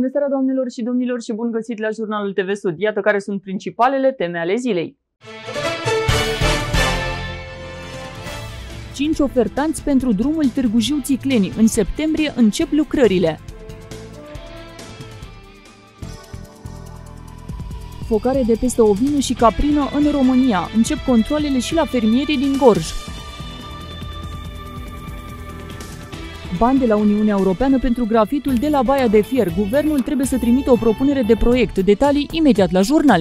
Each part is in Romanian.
Bună seara, doamnelor și domnilor, și bun găsit la Jurnalul TV Sud. Iată care sunt principalele teme ale zilei. 5 ofertanți pentru drumul Târgu Jiu-Țicleni. În septembrie încep lucrările. Focare de peste ovină și caprină în România. Încep controalele și la fermierii din Gorj. Bani de la Uniunea Europeană pentru grafitul de la Baia de Fier. Guvernul trebuie să trimită o propunere de proiect. Detalii imediat la jurnal.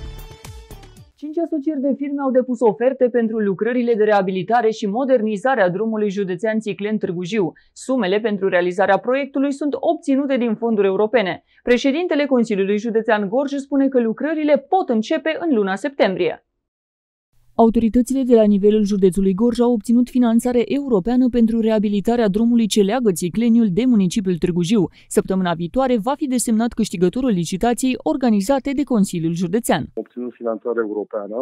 5 asocieri de firme au depus oferte pentru lucrările de reabilitare și modernizare a drumului județean Țicleni-Târgu Jiu. Sumele pentru realizarea proiectului sunt obținute din fonduri europene. Președintele Consiliului Județean Gorj spune că lucrările pot începe în luna septembrie. Autoritățile de la nivelul județului Gorj au obținut finanțare europeană pentru reabilitarea drumului ce leagă Țicleniul de municipiul Târgu Jiu. Săptămâna viitoare va fi desemnat câștigătorul licitației organizate de Consiliul Județean. Am obținut finanțare europeană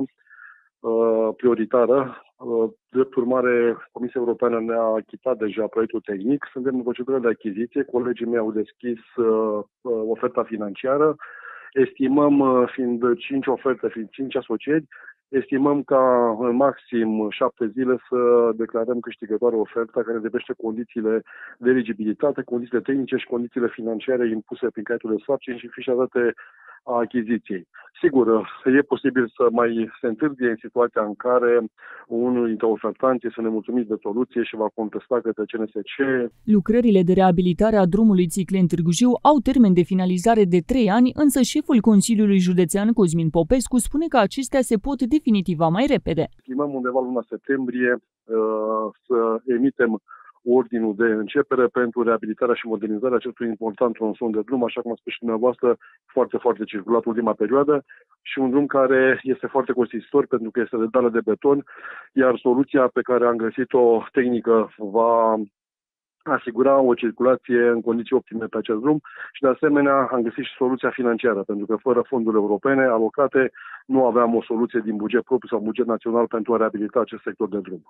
prioritară. Drept urmare, Comisia Europeană ne-a achitat deja proiectul tehnic. Suntem în procedură de achiziție. Colegii mei au deschis oferta financiară. Estimăm, fiind 5 oferte, fiind 5 asocieri, estimăm ca în maxim 7 zile să declarăm câștigătoare oferta care îndeplinește condițiile de eligibilitate, condițiile tehnice și condițiile financiare impuse prin caietul de sarcini și fișa date a achiziției. Sigur, e posibil să mai se întârzie în situația în care unul dintre ofertanți este nemulțumit de soluție și va contesta către CNSC. Lucrările de reabilitare a drumului Țicleni-Târgu Jiu au termen de finalizare de 3 ani, însă șeful Consiliului Județean Cosmin Popescu spune că acestea se pot definitiva mai repede. Estimăm undeva luna septembrie să emitem ordinul de începere pentru reabilitarea și modernizarea acestui important tronson de drum, așa cum a spus și dumneavoastră, foarte circulat ultima perioadă, și un drum care este foarte costisitor pentru că este de dală de beton, iar soluția pe care am găsit-o tehnică va asigura o circulație în condiții optime pe acest drum și de asemenea am găsit și soluția financiară, pentru că fără fonduri europene alocate nu aveam o soluție din buget propriu sau buget național pentru a reabilita acest sector de drum.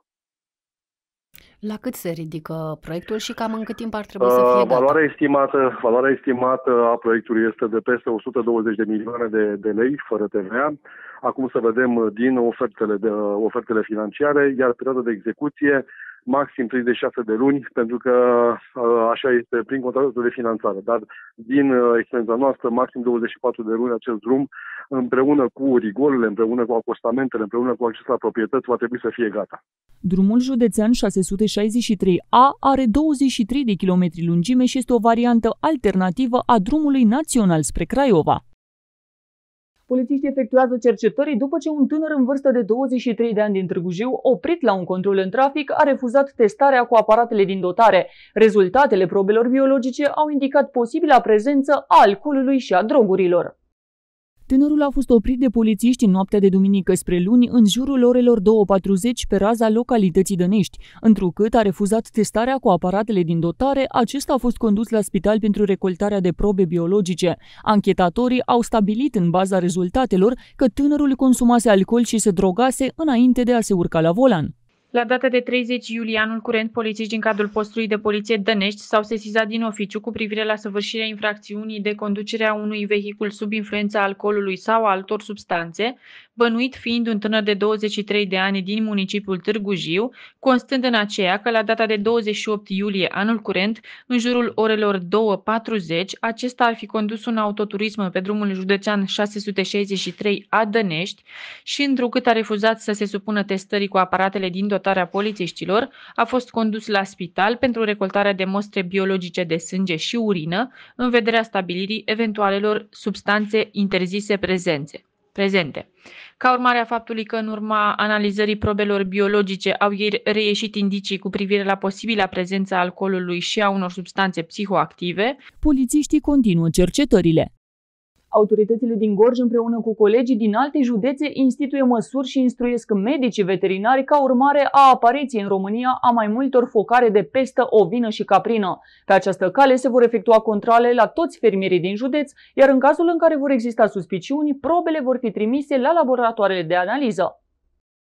La cât se ridică proiectul și cam în cât timp ar trebui să fie gata? Valoarea estimată a proiectului este de peste 120 de milioane de lei, fără TVA. Acum să vedem din ofertele financiare, iar perioada de execuție maxim 36 de luni, pentru că așa este prin contractul de finanțare. Dar din experiența noastră, maxim 24 de luni acest drum, împreună cu rigolele, împreună cu acostamentele, împreună cu acces la proprietăți, va trebui să fie gata. Drumul județean 663A are 23 de kilometri lungime și este o variantă alternativă a drumului național spre Craiova. Polițiștii efectuează cercetări după ce un tânăr în vârstă de 23 de ani din Târgu Jiu, oprit la un control în trafic, a refuzat testarea cu aparatele din dotare. Rezultatele probelor biologice au indicat posibila prezență a alcoolului și a drogurilor. Tânărul a fost oprit de polițiști în noaptea de duminică spre luni, în jurul orelor 2:40 pe raza localității Dănești. Întrucât a refuzat testarea cu aparatele din dotare, acesta a fost condus la spital pentru recoltarea de probe biologice. Anchetatorii au stabilit în baza rezultatelor că tânărul consumase alcool și se drogase înainte de a se urca la volan. La data de 30 iulie anul curent, polițiști din cadrul postului de poliție Dănești s-au sesizat din oficiu cu privire la săvârșirea infracțiunii de conducere a unui vehicul sub influența alcoolului sau a altor substanțe, bănuit fiind un tânăr de 23 de ani din municipiul Târgu Jiu, constând în aceea că la data de 28 iulie anul curent, în jurul orelor 2:40, acesta ar fi condus un autoturism pe drumul județean 663 a Dănești și, întrucât a refuzat să se supună testării cu aparatele din dotarea polițiștilor, a fost condus la spital pentru recoltarea de mostre biologice de sânge și urină, în vederea stabilirii eventualelor substanțe interzise prezente. Ca urmare a faptului că în urma analizării probelor biologice au reieșit indicii cu privire la posibila prezență a alcoolului și a unor substanțe psihoactive, polițiștii continuă cercetările. Autoritățile din Gorj împreună cu colegii din alte județe instituie măsuri și instruiesc medicii veterinari ca urmare a apariției în România a mai multor focare de pestă ovină și caprină. Pe această cale se vor efectua controale la toți fermierii din județ, iar în cazul în care vor exista suspiciuni, probele vor fi trimise la laboratoarele de analiză.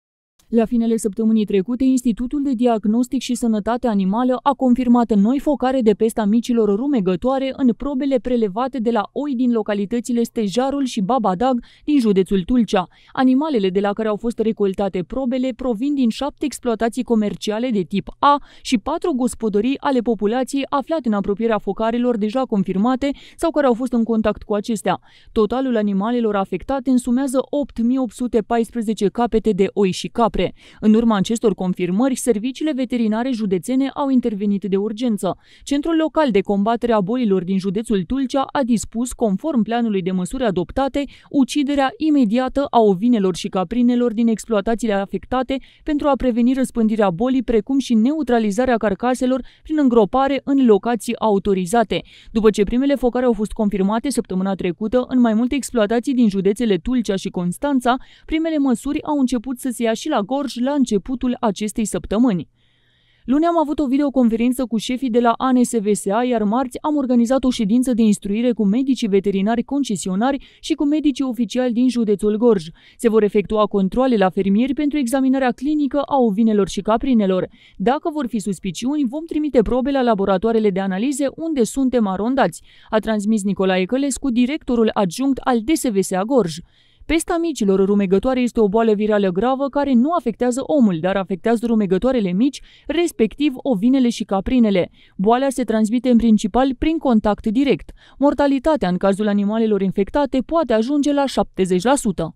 La finele săptămânii trecute, Institutul de Diagnostic și Sănătate Animală a confirmat noi focare de pesta micilor rumegătoare în probele prelevate de la oi din localitățile Stejarul și Babadag din județul Tulcea. Animalele de la care au fost recoltate probele provin din 7 exploatații comerciale de tip A și 4 gospodării ale populației aflate în apropierea focarelor deja confirmate sau care au fost în contact cu acestea. Totalul animalelor afectate însumează 8.814 capete de oi și capre. În urma acestor confirmări, serviciile veterinare județene au intervenit de urgență. Centrul local de combatere a bolilor din județul Tulcea a dispus, conform planului de măsuri adoptate, uciderea imediată a ovinelor și caprinelor din exploatațiile afectate pentru a preveni răspândirea bolii, precum și neutralizarea carcaselor prin îngropare în locații autorizate. După ce primele focare au fost confirmate săptămâna trecută în mai multe exploatații din județele Tulcea și Constanța, primele măsuri au început să se ia și la Gorj la începutul acestei săptămâni. Luni am avut o videoconferință cu șefii de la ANSVSA, iar marți am organizat o ședință de instruire cu medicii veterinari concesionari și cu medicii oficiali din județul Gorj. Se vor efectua controale la fermieri pentru examinarea clinică a ovinelor și caprinelor. Dacă vor fi suspiciuni, vom trimite probe la laboratoarele de analize unde suntem arondați, a transmis Nicolae Călescu, directorul adjunct al DSVSA Gorj. Pesta micilor rumegătoare este o boală virală gravă care nu afectează omul, dar afectează rumegătoarele mici, respectiv ovinele și caprinele. Boala se transmite în principal prin contact direct. Mortalitatea în cazul animalelor infectate poate ajunge la 70%.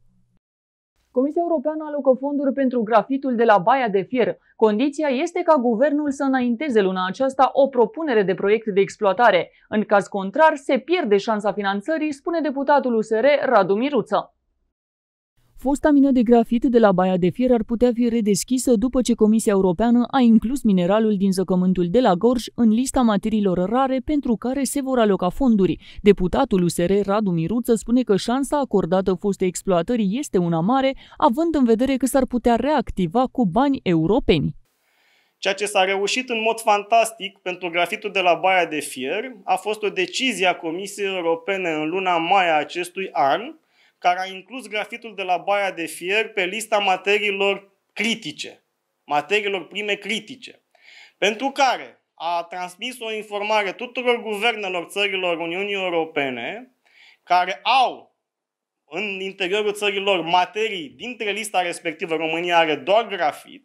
Comisia Europeană alocă fonduri pentru grafitul de la Baia de Fier. Condiția este ca guvernul să înainteze luna aceasta o propunere de proiect de exploatare. În caz contrar, se pierde șansa finanțării, spune deputatul USR Radu Miruță. Fosta mină de grafit de la Baia de Fier ar putea fi redeschisă după ce Comisia Europeană a inclus mineralul din zăcământul de la Gorj în lista materiilor rare pentru care se vor aloca fonduri. Deputatul USR Radu Miruță spune că șansa acordată fostei exploatării este una mare, având în vedere că s-ar putea reactiva cu bani europeni. Ceea ce s-a reușit în mod fantastic pentru grafitul de la Baia de Fier a fost o decizie a Comisiei Europene în luna mai a acestui an, care a inclus grafitul de la Baia de Fier pe lista materiilor critice, materiilor prime critice, pentru care a transmis o informare tuturor guvernelor țărilor Uniunii Europene care au în interiorul țărilor materii dintre lista respectivă, România are doar grafit,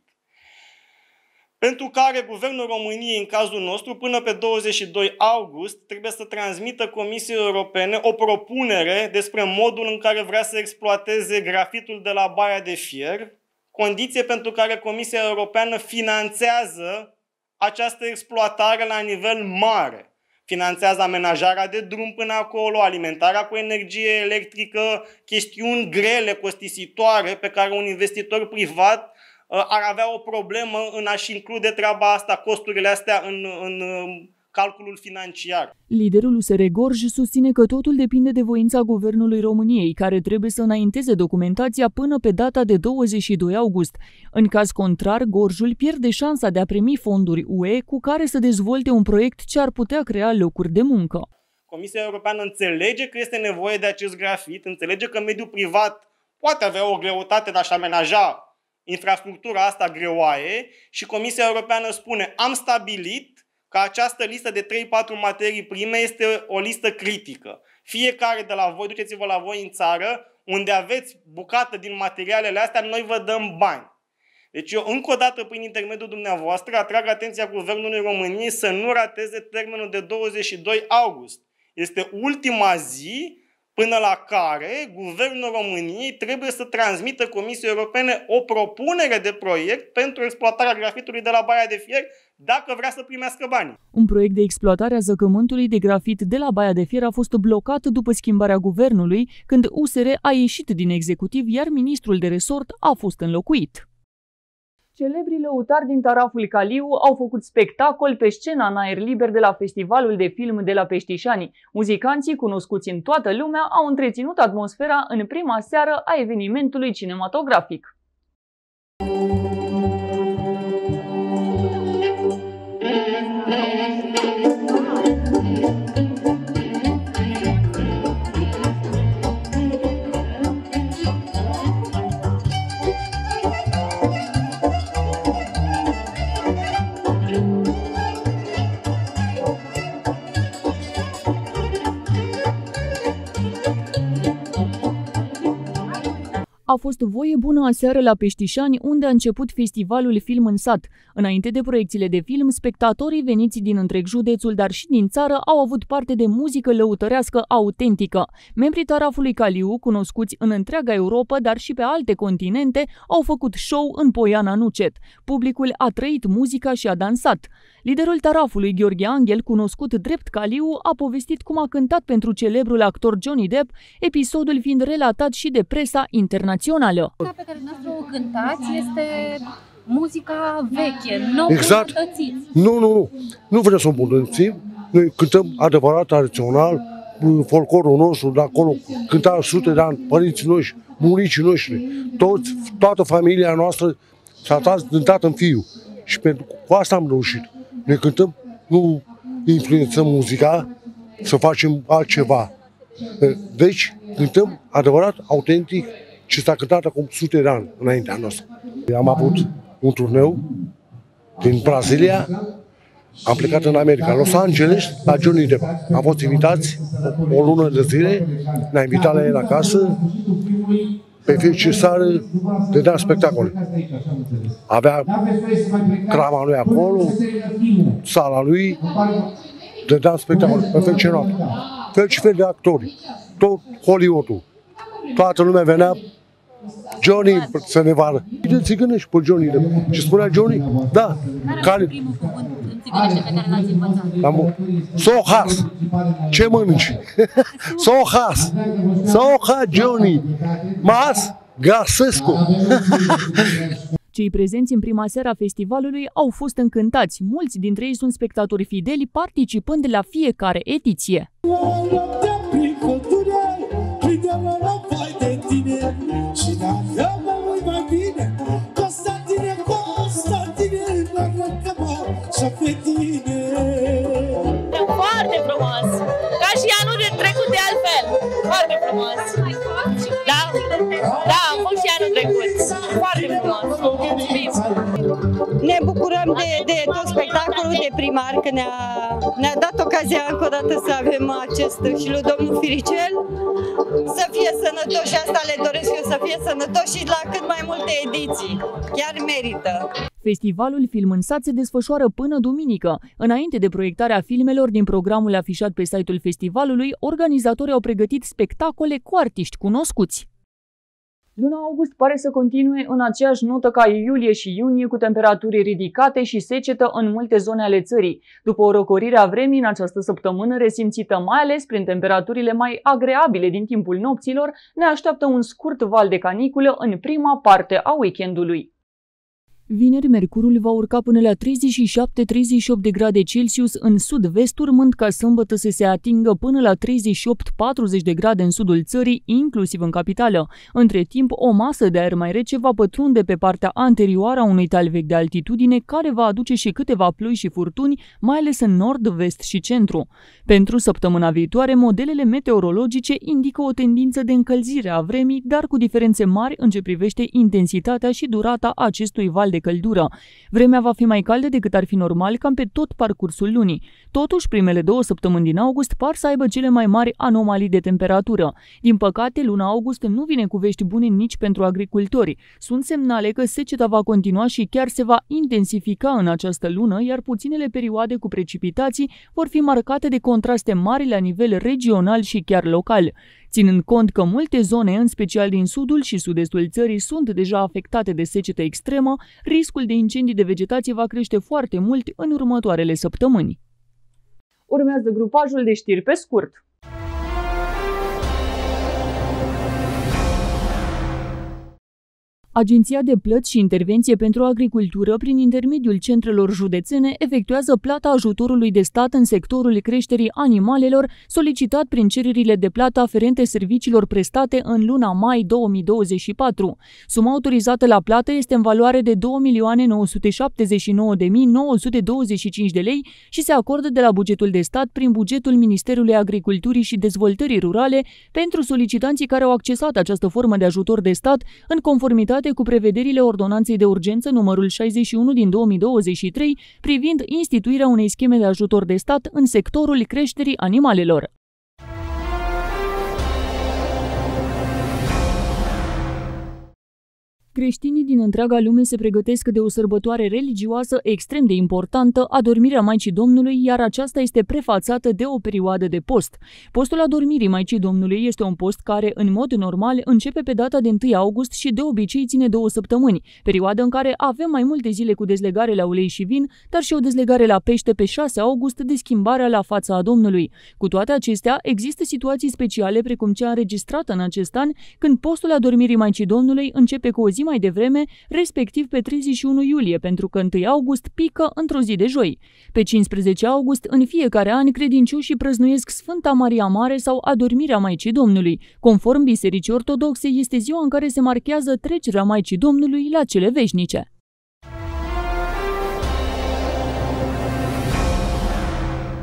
pentru care Guvernul României, în cazul nostru, până pe 22 august, trebuie să transmită Comisiei Europene o propunere despre modul în care vrea să exploateze grafitul de la Baia de Fier, condiție pentru care Comisia Europeană finanțează această exploatare la nivel mare. Finanțează amenajarea de drum până acolo, alimentarea cu energie electrică, chestiuni grele, costisitoare, pe care un investitor privat ar avea o problemă în a-și include treaba asta, costurile astea în calculul financiar. Liderul USR Gorj susține că totul depinde de voința Guvernului României, care trebuie să înainteze documentația până pe data de 22 august. În caz contrar, Gorjul pierde șansa de a primi fonduri UE cu care să dezvolte un proiect ce ar putea crea locuri de muncă. Comisia Europeană înțelege că este nevoie de acest grafit, înțelege că mediul privat poate avea o greutate de a-și amenaja infrastructura asta greoaie și Comisia Europeană spune: am stabilit că această listă de 3-4 materii prime este o listă critică. Fiecare de la voi, duceți-vă la voi în țară, unde aveți bucată din materialele astea, noi vă dăm bani. Deci eu, încă o dată, prin intermediul dumneavoastră, atrag atenția Guvernului României să nu rateze termenul de 22 august. Este ultima zi până la care Guvernul României trebuie să transmită Comisiei Europene o propunere de proiect pentru exploatarea grafitului de la Baia de Fier, dacă vrea să primească bani. Un proiect de exploatare a zăcământului de grafit de la Baia de Fier a fost blocat după schimbarea guvernului, când USR a ieșit din executiv, iar ministrul de resort a fost înlocuit. Celebrii lăutari din Taraful Caliu au făcut spectacol pe scena în aer liber de la Festivalul de Film de la Peștișani. Muzicanții, cunoscuți în toată lumea, au întreținut atmosfera în prima seară a evenimentului cinematografic. fost voie bună aseară la Peștișani, unde a început festivalul Film în Sat. Înainte de proiecțiile de film, spectatorii veniți din întreg județul, dar și din țară, au avut parte de muzică lăutărească autentică. Membrii tarafului Caliu, cunoscuți în întreaga Europa, dar și pe alte continente, au făcut show în Poiana Nucet. Publicul a trăit muzica și a dansat. Liderul tarafului, Gheorghe Angel, cunoscut drept Caliu, a povestit cum a cântat pentru celebrul actor Johnny Depp, episodul fiind relatat și de presa internațională. Muzica pe care noastră o cântați este muzica veche, nou exact. Nu vrem să o îmbunătățim. Noi cântăm adevărat, tradițional, folclorul nostru de acolo, cânta sute de ani, părinții noștri, bunicii noștri, toată familia noastră s-a tras în fiu. Și cu asta am reușit. Noi cântăm, nu influențăm muzica, să facem altceva. Deci, cântăm adevărat, autentic, ce s-a cântat acum sute de ani înaintea noastră. Am avut un turneu din Brazilia, am plecat în America, Los Angeles, la Johnny Depp. Am fost invitați o lună de zile, ne-a invitat la el acasă, pe fiecare seară dădea spectacole. Avea crama lui acolo, sala lui, dădea spectacole pe fiecare noapte. Fel și fel de actori, tot Hollywood-ul. Toată lumea venea, Johnny să ne vadă. De țigănești pe Johnny Depp. Și spunea Johnny, da. Care e primul cuvânt în țigănește pe care l-ați învățat? Sohas. Ce mănânci? Sohas. Soha Johnny. Mas Gasescu. Cei prezenți în prima seară a festivalului au fost încântați. Mulți dintre ei sunt spectatori fideli, participând la fiecare ediție. Foarte frumos! Ca și anul trecut de altfel. Foarte frumos! Da, am fost și anul trecut. Foarte frumos! Mulțumim! Ne bucurăm de tot spectacolul de primar, că ne-a dat ocazia încă o dată să avem acest și lui domnul Firicel să fie sănătoși, asta le doresc eu, să fie sănătoși și la cât mai multe ediții. Chiar merită! Festivalul Film în Sat se desfășoară până duminică. Înainte de proiectarea filmelor din programul afișat pe site-ul festivalului, organizatorii au pregătit spectacole cu artiști cunoscuți. Luna august pare să continue în aceeași notă ca iulie și iunie, cu temperaturi ridicate și secetă în multe zone ale țării. După o răcorire a vremii în această săptămână, resimțită mai ales prin temperaturile mai agreabile din timpul nopților, ne așteaptă un scurt val de caniculă în prima parte a weekendului. Vineri, mercurul va urca până la 37-38 de grade Celsius în sud-vest, urmând ca sâmbătă să se atingă până la 38-40 de grade în sudul țării, inclusiv în capitală. Între timp, o masă de aer mai rece va pătrunde pe partea anterioară a unui talvec de altitudine, care va aduce și câteva ploi și furtuni, mai ales în nord, vest și centru. Pentru săptămâna viitoare, modelele meteorologice indică o tendință de încălzire a vremii, dar cu diferențe mari în ce privește intensitatea și durata acestui val de căldură. Vremea va fi mai caldă decât ar fi normal cam pe tot parcursul lunii. Totuși, primele 2 săptămâni din august par să aibă cele mai mari anomalii de temperatură. Din păcate, luna august nu vine cu vești bune nici pentru agricultori. Sunt semnale că seceta va continua și chiar se va intensifica în această lună, iar puținele perioade cu precipitații vor fi marcate de contraste mari la nivel regional și chiar local. Ținând cont că multe zone, în special din sudul și sud-estul țării, sunt deja afectate de secetă extremă, riscul de incendii de vegetație va crește foarte mult în următoarele săptămâni. Urmează grupajul de știri pe scurt. Agenția de Plăți și Intervenție pentru Agricultură, prin intermediul centrelor județene, efectuează plata ajutorului de stat în sectorul creșterii animalelor, solicitat prin cererile de plată aferente serviciilor prestate în luna mai 2024. Suma autorizată la plată este în valoare de 2.979.925 de lei și se acordă de la bugetul de stat prin bugetul Ministerului Agriculturii și Dezvoltării Rurale pentru solicitanții care au accesat această formă de ajutor de stat în conformitate cu prevederile Ordonanței de Urgență numărul 61 din 2023 privind instituirea unei scheme de ajutor de stat în sectorul creșterii animalelor. Creștinii din întreaga lume se pregătesc de o sărbătoare religioasă extrem de importantă, adormirea Maicii Domnului, iar aceasta este prefațată de o perioadă de post. Postul adormirii Maicii Domnului este un post care, în mod normal, începe pe data de 1 august și de obicei ține 2 săptămâni, perioadă în care avem mai multe zile cu dezlegare la ulei și vin, dar și o dezlegare la pește pe 6 august de schimbarea la fața a Domnului. Cu toate acestea, există situații speciale precum cea înregistrată în acest an, când postul adormirii Maicii Domnului începe cu o zi mai devreme, respectiv pe 31 iulie, pentru că 1 august pică într-o zi de joi. Pe 15 august, în fiecare an, credincioșii prăznuiesc Sfânta Maria Mare sau adormirea Maicii Domnului. Conform Bisericii Ortodoxe, este ziua în care se marchează trecerea Maicii Domnului la cele veșnice.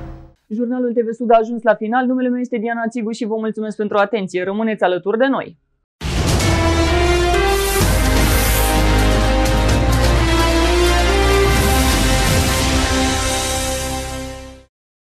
Jurnalul TV Sud a ajuns la final. Numele meu este Diana Țigu și vă mulțumesc pentru atenție. Rămâneți alături de noi!